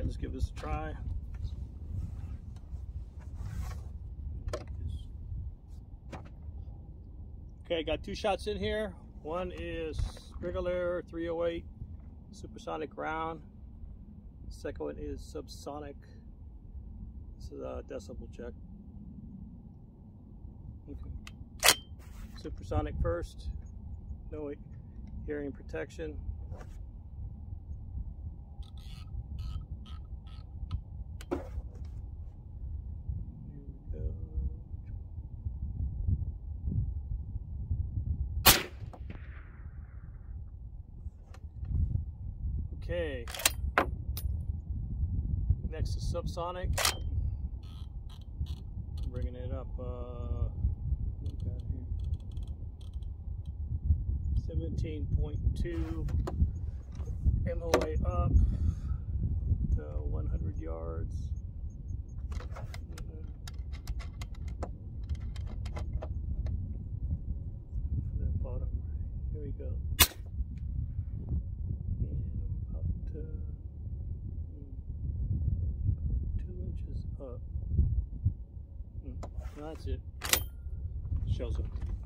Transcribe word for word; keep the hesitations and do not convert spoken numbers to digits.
let's give this a try. Okay, got two shots in here. One is regular three oh eight supersonic round. The second one is subsonic. This is a decibel check. Okay. Supersonic first. No hearing protection. Okay, next is subsonic. I'm bringing it up, uh, what we got here? seventeen point two M O A up to one hundred yards. For that bottom, here we go. Up. That's it. Shows up.